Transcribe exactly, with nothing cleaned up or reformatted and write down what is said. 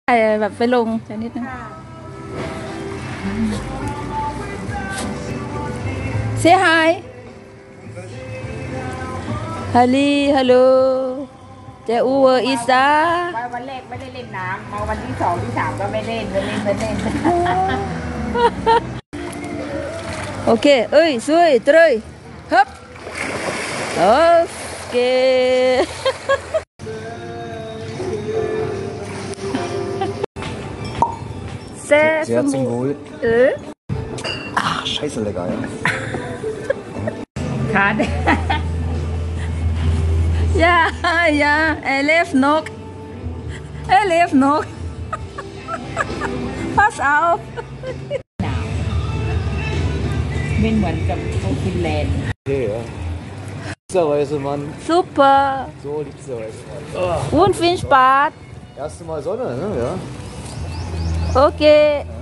ไอแบบไปลงจะนิดนึงเสียหายฮัลโหลฮัลโหลเจ้าอูเวอร์อีสาวันแรกไม่ได้เล่นน้ำมาวันที่สองที่สามก็ไม่เล่นไม่เล่นไม่เล่นโอเคเอ้ยสวยตรยฮึบโอเคSehr, Sehr zum Wohl. Äh? Ach, scheiße lecker, ja. ขาด Ja, ja, er lebt noch. Er lebt noch. Pass auf. ไม่เหมือนกับฟินแลนด์ Okay, ja. Liebsterweise, Mann. Super. So liebsterweise, Mann. Oh. Und viel Spaß. Erste Mal Sonne, ne? Ja. Okay.